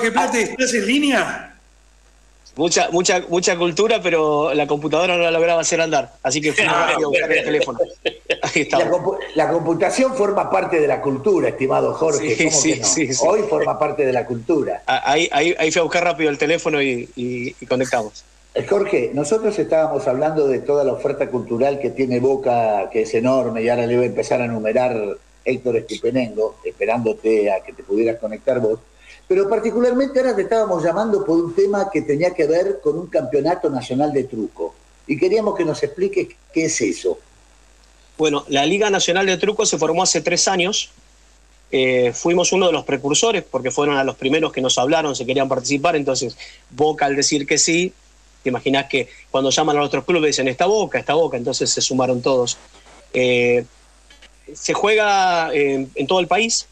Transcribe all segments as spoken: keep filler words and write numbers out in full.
Jorge Plate, ¿estás en línea? Mucha, mucha, mucha cultura, pero la computadora no la lograba hacer andar. Así que fui Ah, rápido a buscar el teléfono. Ahí La, estamos. compu- la computación forma parte de la cultura, estimado Jorge. Sí, ¿Cómo sí, que no? sí, sí. Hoy forma parte de la cultura. Ahí, ahí, ahí fui a buscar rápido el teléfono y, y, y conectamos. Eh, Jorge, nosotros estábamos hablando de toda la oferta cultural que tiene Boca, que es enorme, y ahora le voy a empezar a enumerar Héctor Estupenengo, esperándote a que te pudieras conectar vos. Pero particularmente ahora te estábamos llamando por un tema que tenía que ver con un campeonato nacional de truco. Y queríamos que nos expliques qué es eso. Bueno, la Liga Nacional de Truco se formó hace tres años. Eh, fuimos uno de los precursores porque fueron a los primeros que nos hablaron, se querían participar. Entonces, Boca al decir que sí, te imaginas que cuando llaman a los otros clubes dicen esta Boca, esta Boca, entonces se sumaron todos. Eh, se juega eh, en todo el país.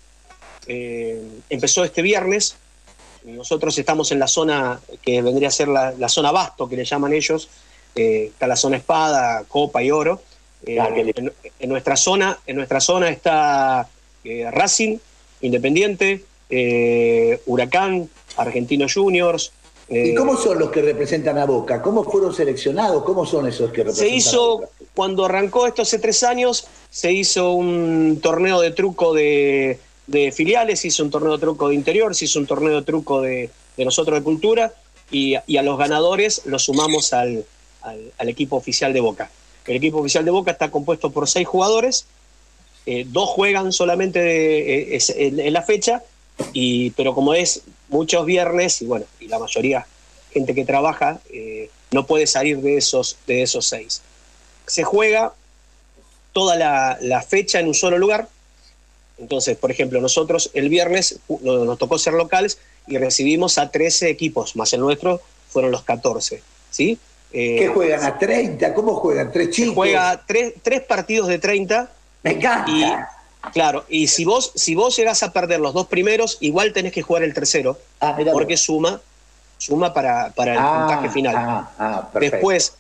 Eh, empezó este viernes. Nosotros estamos en la zona que vendría a ser la, la zona Basto, que le llaman ellos. Eh, está la zona Espada, Copa y Oro. Eh, Ah, qué en, en nuestra zona, en nuestra zona está eh, Racing, Independiente, eh, Huracán, Argentinos Juniors. Eh, ¿Y cómo son los que representan a Boca? ¿Cómo fueron seleccionados? ¿Cómo son esos que representan Se hizo, a Boca? cuando arrancó esto hace tres años, se hizo un torneo de truco de, de filiales, se hizo un torneo de truco de interior, se hizo un torneo de truco de, de nosotros de cultura, y, y a los ganadores los sumamos al, al, al equipo oficial de Boca. El equipo oficial de Boca está compuesto por seis jugadores, eh, dos juegan solamente de, eh, es, en, en la fecha, y, pero como es muchos viernes, y bueno, y la mayoría gente que trabaja, eh, no puede salir de esos, de esos seis. Se juega toda la, la fecha en un solo lugar. Entonces, por ejemplo, nosotros el viernes nos tocó ser locales y recibimos a trece equipos, más el nuestro fueron los catorce, ¿sí? Eh, ¿Qué juegan a treinta? ¿Cómo juegan? ¿Tres chicos? Se juega tres, tres partidos de treinta. Me encanta. Y, claro, y si vos, si vos llegás a perder los dos primeros, igual tenés que jugar el tercero, Ah, mirá porque vos. suma, suma para, para el Ah, puntaje final. ah, ah, perfecto. Después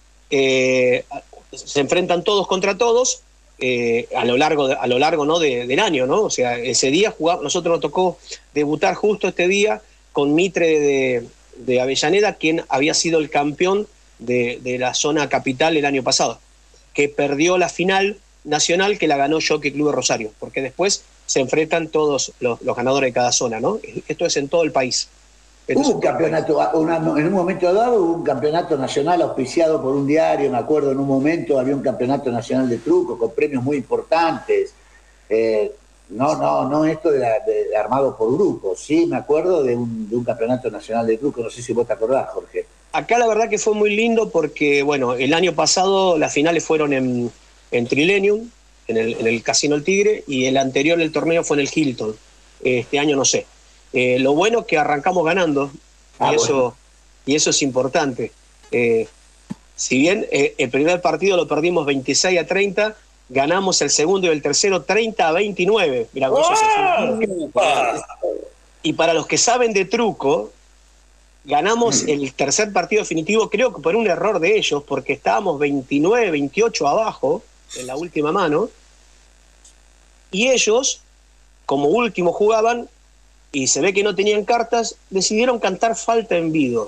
eh, se enfrentan todos contra todos eh, a lo largo, de, a lo largo ¿no? de, del año, ¿no? O sea, ese día jugamos, nosotros nos tocó debutar justo este día con Mitre de, de Avellaneda, quien había sido el campeón de, de la zona capital el año pasado, que perdió la final nacional que la ganó Jockey Club de Rosario, porque después se enfrentan todos los, los ganadores de cada zona, ¿no? Esto es en todo el país. Esto es Hubo en un todo el país. campeonato, una- en un momento dado hubo un campeonato nacional auspiciado por un diario, me acuerdo en un momento había un campeonato nacional de truco con premios muy importantes. Eh, no, no, no esto de, la, de armado por grupos, sí, me acuerdo de un, de un campeonato nacional de truco, no sé si vos te acordás, Jorge. Acá la verdad que fue muy lindo porque, bueno, el año pasado las finales fueron en, en Trilenium, en el, en el Casino El Tigre, y el anterior el torneo fue en el Hilton. Este año no sé. Eh, lo bueno es que arrancamos ganando, Ah, y, eso, bueno. y eso es importante. Eh, si bien eh, el primer partido lo perdimos veintiséis a treinta, ganamos el segundo y el tercero treinta a veintinueve. Mirá, con eso se ¡Upa! Y para los que saben de truco, ganamos el tercer partido definitivo, creo que por un error de ellos, porque estábamos veintinueve, veintiocho abajo en la última mano, y ellos, como último jugaban, y se ve que no tenían cartas, decidieron cantar falta en vido.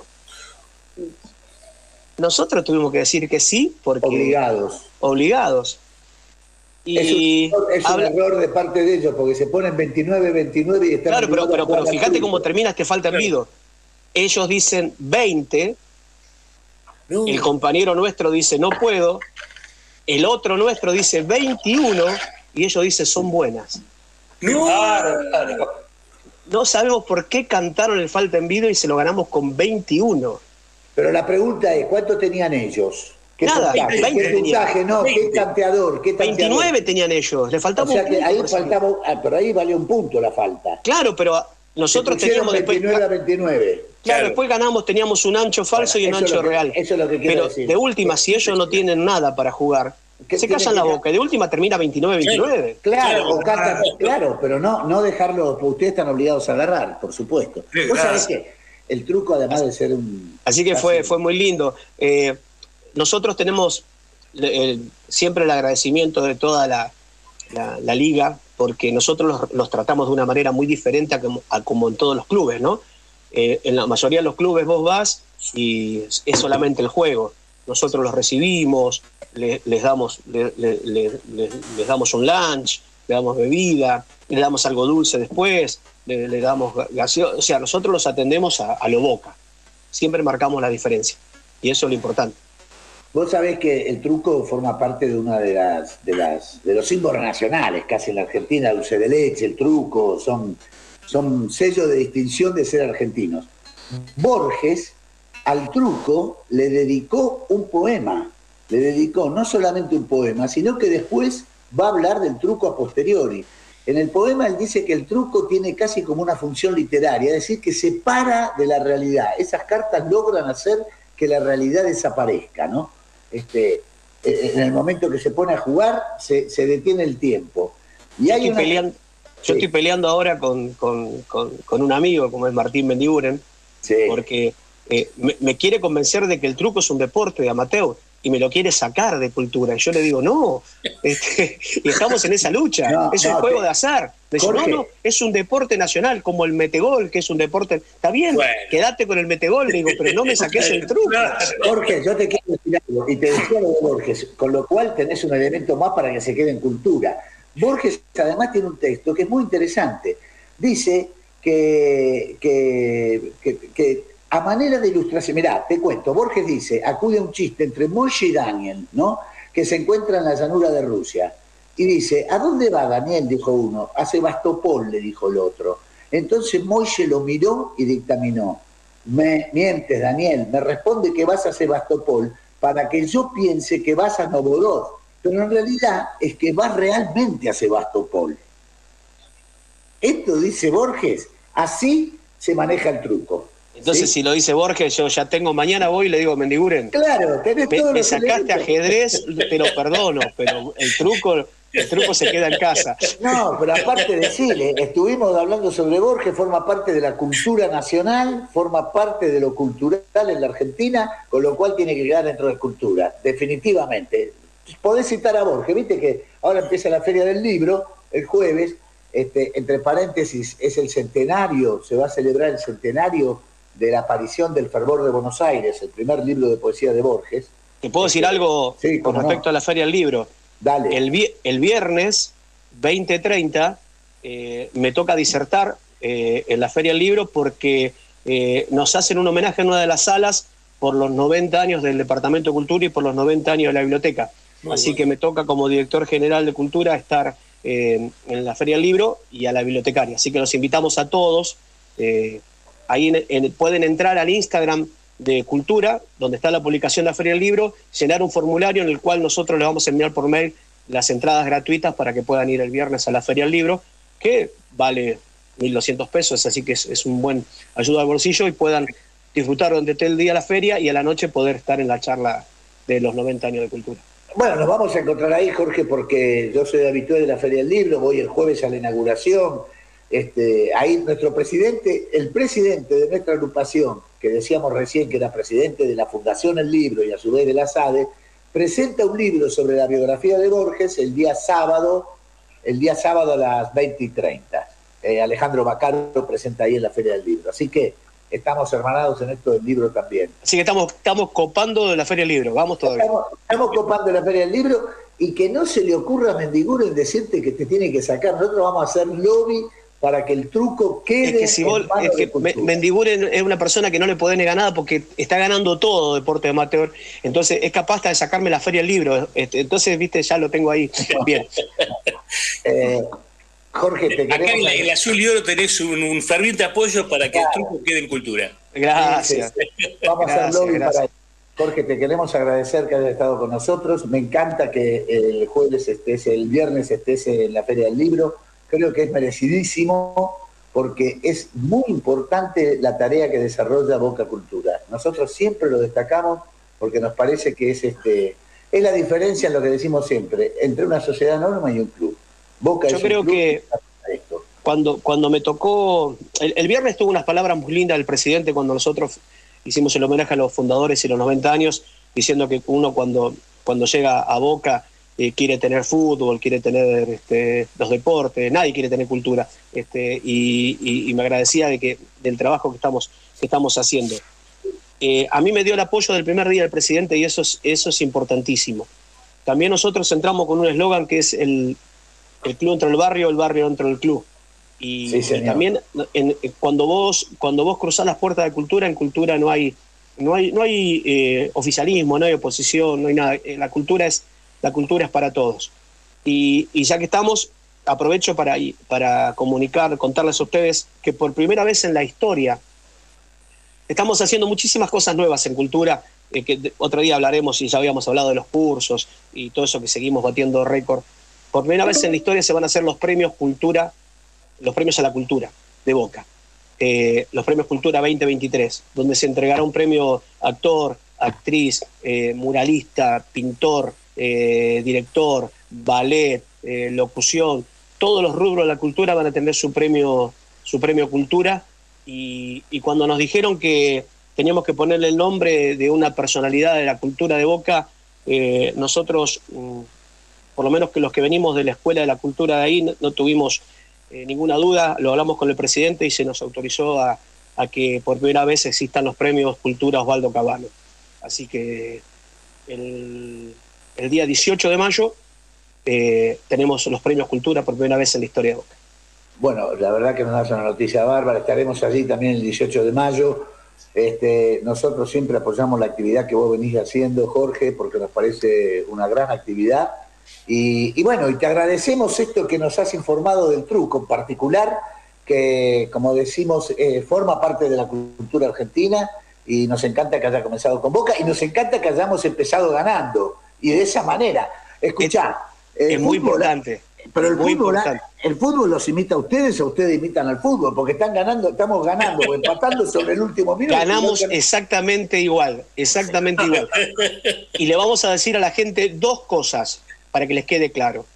Nosotros tuvimos que decir que sí, porque... Obligados. Obligados. Y es un, es un habla- error de parte de ellos, porque se ponen veintinueve veintinueve y están... Claro, pero, obligados pero, a jugar pero al fíjate truco. cómo termina este falta en vido. Ellos dicen veinte, No. el compañero nuestro dice no puedo, el otro nuestro dice veintiuno y ellos dicen son buenas. No. Claro. No sabemos por qué cantaron el falta en vido y se lo ganamos con veintiuno. Pero la pregunta es, ¿cuánto tenían ellos? ¿Qué Nada, puntaje? veinte ¿Qué tenían. puntaje? No, ¿qué veinte. tanteador? ¿Qué tanteador? veintinueve tenían ellos, le O faltaba sea un que punto ahí por salir. faltaba, ah, pero ahí valió un punto la falta. Claro, pero nosotros Se pusieron teníamos después... veintinueve a veintinueve. Claro, Claro. después ganamos, teníamos un ancho falso Bueno, y un eso es ancho lo que- real. eso es lo que quiero Pero decir. de última, si ellos no tienen nada para jugar, ¿Qué se tienen callan que la hacer? boca. De última termina veintinueve veintinueve. Claro, Claro, o cantan- claro. claro, pero no, no dejarlo, porque ustedes están obligados a agarrar, por supuesto. Sí, Vos sabés gracias. que el truco, además de ser un... Así que fue, casi- fue muy lindo. Eh, nosotros tenemos eh, siempre el agradecimiento de toda la, la, la liga, porque nosotros los, los tratamos de una manera muy diferente a como, a como en todos los clubes, ¿no? eh, en la mayoría de los clubes vos vas y es solamente el juego. Nosotros los recibimos, le, les, damos, le, le, le, le, les damos un lunch, le damos bebida, le damos algo dulce después, le, le damos gaseosa. O sea, nosotros los atendemos a, a lo Boca. Siempre marcamos la diferencia. Y eso es lo importante. Vos sabés que el truco forma parte de una de las de las de los símbolos nacionales, casi en la Argentina, dulce de leche, el truco, son, son sellos de distinción de ser argentinos. Borges al truco le dedicó un poema, le dedicó no solamente un poema, sino que después va a hablar del truco a posteriori. En el poema él dice que el truco tiene casi como una función literaria, es decir, que separa de la realidad. Esas cartas logran hacer que la realidad desaparezca, ¿no? Este, en el momento que se pone a jugar, se, se detiene el tiempo. Y hay yo, estoy una... peleando, yo sí. estoy peleando ahora con, con, con, con un amigo como es Martín Mendiguren, sí. porque eh, me, me quiere convencer de que el truco es un deporte de amateur y me lo quiere sacar de cultura. Y yo le digo, no, este, y estamos en esa lucha, no, es un no, juego te... de azar. Me dice, no, no, es un deporte nacional, como el metegol, que es un deporte... Está bien, bueno. Quédate con el metegol, le digo, pero no me saques el truco. Jorge, yo te quiero decir algo, y te decía lo de Borges, con lo cual tenés un elemento más para que se quede en cultura. Borges además tiene un texto que es muy interesante. Dice que... que, que, que a manera de ilustración, mirá, te cuento, Borges dice, acude a un chiste entre Moishe y Daniel, ¿no? Que se encuentra en la llanura de Rusia. Y dice, ¿a dónde va Daniel? Dijo uno. A Sebastopol, le dijo el otro. Entonces Moishe lo miró y dictaminó. Me mientes, Daniel, me responde que vas a Sebastopol para que yo piense que vas a Novorod. Pero en realidad es que vas realmente a Sebastopol. Esto dice Borges, así se maneja el truco. Entonces, ¿sí? Si lo dice Borges, yo ya tengo, mañana voy y le digo, Mendiguren, claro, tenés me, todo me lo sacaste ajedrez, te lo perdono, pero el truco, el truco se queda en casa. No, pero aparte decirle, estuvimos hablando sobre Borges, forma parte de la cultura nacional, forma parte de lo cultural en la Argentina, con lo cual tiene que quedar dentro de cultura, definitivamente. Podés citar a Borges, viste que ahora empieza la Feria del Libro, el jueves, este, entre paréntesis, es el centenario, se va a celebrar el centenario de la aparición del Fervor de Buenos Aires, el primer libro de poesía de Borges. ¿Te puedo decir algo sí, con respecto no. a la Feria del Libro? Dale. El, vi el viernes veinte treinta eh, me toca disertar eh, en la Feria del Libro porque eh, nos hacen un homenaje en una de las salas por los noventa años del Departamento de Cultura y por los noventa años de la biblioteca. Muy Así bueno. que me toca como director general de Cultura estar eh, en la Feria del Libro y a la bibliotecaria. Así que los invitamos a todos. Eh, Ahí en, en, pueden entrar al Instagram de Cultura, donde está la publicación de la Feria del Libro, llenar un formulario en el cual nosotros les vamos a enviar por mail las entradas gratuitas para que puedan ir el viernes a la Feria del Libro, que vale mil doscientos pesos, así que es, es un buen ayuda al bolsillo y puedan disfrutar durante todo el día la feria y a la noche poder estar en la charla de los noventa años de Cultura. Bueno, nos vamos a encontrar ahí, Jorge, porque yo soy habitué de la Feria del Libro, voy el jueves a la inauguración. Este, ahí nuestro presidente, el presidente de nuestra agrupación, que decíamos recién que era presidente de la Fundación El Libro y a su vez de la SADE, presenta un libro sobre la biografía de Borges el día sábado, el día sábado a las veinte y treinta. Eh, Alejandro Bacaro presenta ahí en la Feria del Libro. Así que estamos hermanados en esto del libro también. Así que estamos, estamos copando de la Feria del Libro, vamos todavía. Estamos, estamos copando de la Feria del Libro y que no se le ocurra a Mendiguren decirte que te tiene que sacar. Nosotros vamos a hacer lobby para que el truco quede. Es que si vos, es que Mendiguren es una persona que no le podés negar nada porque está ganando todo deporte amateur, entonces es capaz de sacarme la Feria del Libro. Entonces, viste, ya lo tengo ahí. Bien. eh, Jorge, te Acá queremos... en, la, en el Azul y Oro tenés un, un ferviente apoyo para que claro. el truco quede en cultura. Gracias. Vamos gracias, a hacer lobby gracias. para... Jorge, te queremos agradecer que hayas estado con nosotros. Me encanta que el jueves estés, el viernes estés en la Feria del Libro. Creo que es merecidísimo porque es muy importante la tarea que desarrolla Boca Cultura. Nosotros siempre lo destacamos porque nos parece que es este es la diferencia en lo que decimos siempre entre una sociedad anónima y un club. Boca Yo es creo un club que esto. Cuando, cuando me tocó... El, el viernes tuvo unas palabras muy lindas del presidente cuando nosotros hicimos el homenaje a los fundadores y los noventa años, diciendo que uno cuando, cuando llega a Boca eh, quiere tener fútbol, quiere tener este, los deportes, nadie quiere tener cultura. Este, y, y, y me agradecía de que, del trabajo que estamos, que estamos haciendo. Eh, a mí me dio el apoyo del primer día del presidente y eso es, eso es importantísimo. También nosotros entramos con un eslogan que es el, el club dentro del barrio, el barrio dentro del club. Y, sí, y también en, cuando, vos, cuando vos cruzás las puertas de cultura, en cultura no hay, no hay, no hay eh, oficialismo, no hay oposición, no hay nada. La cultura es, la cultura es para todos. Y, y ya que estamos, aprovecho para, para comunicar, contarles a ustedes que por primera vez en la historia estamos haciendo muchísimas cosas nuevas en cultura, eh, que de, otro día hablaremos y ya habíamos hablado de los cursos y todo eso que seguimos batiendo récord. Por primera vez en la historia se van a hacer los premios Cultura, los premios a la cultura de Boca, eh, los premios Cultura veinte veintitrés, donde se entregará un premio actor, actriz, eh, muralista, pintor, eh, director, ballet, eh, locución, todos los rubros de la cultura van a tener su premio, su premio Cultura. Y, y cuando nos dijeron que teníamos que ponerle el nombre de una personalidad de la cultura de Boca, eh, nosotros, mm, por lo menos que los que venimos de la Escuela de la Cultura de ahí, no, no tuvimos eh, ninguna duda, lo hablamos con el presidente y se nos autorizó a, a que por primera vez existan los premios Cultura Osvaldo Cabano. Así que el, el día dieciocho de mayo eh, tenemos los premios Cultura por primera vez en la historia de Boca. Bueno, la verdad que nos das una noticia bárbara, estaremos allí también el dieciocho de mayo. Este, nosotros siempre apoyamos la actividad que vos venís haciendo, Jorge, porque nos parece una gran actividad. Y, y bueno, y te agradecemos esto que nos has informado del truco en particular, que como decimos, eh, forma parte de la cultura argentina y nos encanta que haya comenzado con Boca y nos encanta que hayamos empezado ganando. Y de esa manera, escuchá. Es, es muy importante. Pero el Muy fútbol, importante. el fútbol los imita a ustedes o ustedes imitan al fútbol, porque están ganando, estamos ganando o empatando sobre el último minuto. Ganamos exactamente igual, exactamente igual. Y le vamos a decir a la gente dos cosas para que les quede claro.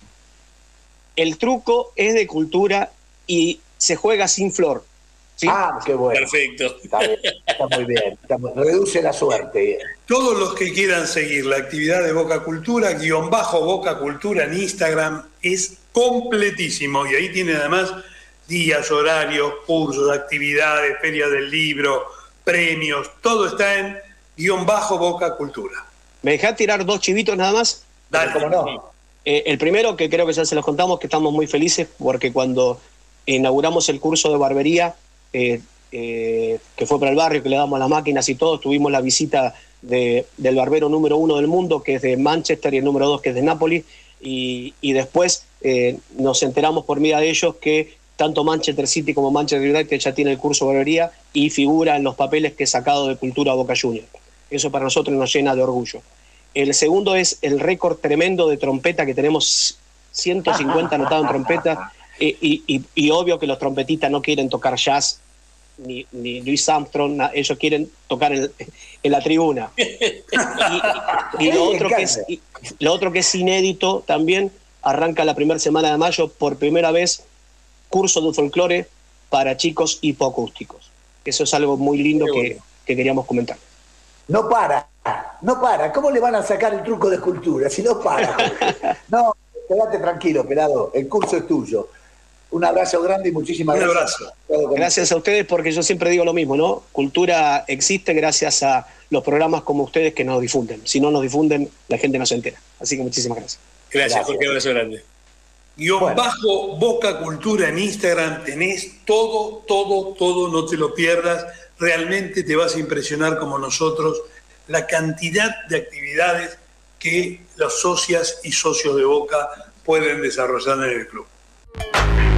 El truco es de cultura y se juega sin flor. ¿Sí? Ah, qué bueno. Perfecto. Está bien, está muy bien. Está muy, reduce la suerte. Todos los que quieran seguir la actividad de Boca Cultura, guión bajo Boca Cultura en Instagram, es completísimo. Y ahí tienen además días, horarios, cursos, actividades, ferias del libro, premios, todo está en guión bajo Boca Cultura. ¿Me dejás tirar dos chivitos nada más? Dale. ¿Cómo no? Eh, el primero, que creo que ya se los contamos, que estamos muy felices porque cuando inauguramos el curso de barbería, Eh, eh, que fue para el barrio, que le damos las máquinas y todo, tuvimos la visita de, del barbero número uno del mundo, que es de Manchester, y el número dos, que es de Nápoles, y, y después eh, nos enteramos por medio de ellos que tanto Manchester City como Manchester United ya tiene el curso de barbería y figura en los papeles que he sacado de Cultura Boca Juniors. Eso para nosotros nos llena de orgullo. El segundo es el récord tremendo de trompeta, que tenemos ciento cincuenta anotados en trompeta. Y, y, y obvio que los trompetistas no quieren tocar jazz, ni, ni Louis Armstrong, na, ellos quieren tocar en, en la tribuna. Y, y, lo, otro que es, y lo otro que es inédito también, arranca la primera semana de mayo, por primera vez, curso de folclore para chicos hipoacústicos. Eso es algo muy lindo que, que queríamos comentar. No para, no para. ¿Cómo le van a sacar el truco de escultura si no para? No, quédate tranquilo, pelado, el curso es tuyo. Un abrazo grande y muchísimas Un gracias. abrazo. Gracias a ustedes, porque yo siempre digo lo mismo, ¿no? Cultura existe gracias a los programas como ustedes que nos difunden. Si no nos difunden, la gente no se entera. Así que muchísimas gracias. Gracias, Gracias. Jorge, un abrazo grande. Guión Bueno. bajo Boca Cultura en Instagram, tenés todo, todo, todo, no te lo pierdas. Realmente te vas a impresionar como nosotros la cantidad de actividades que los socias y socios de Boca pueden desarrollar en el club.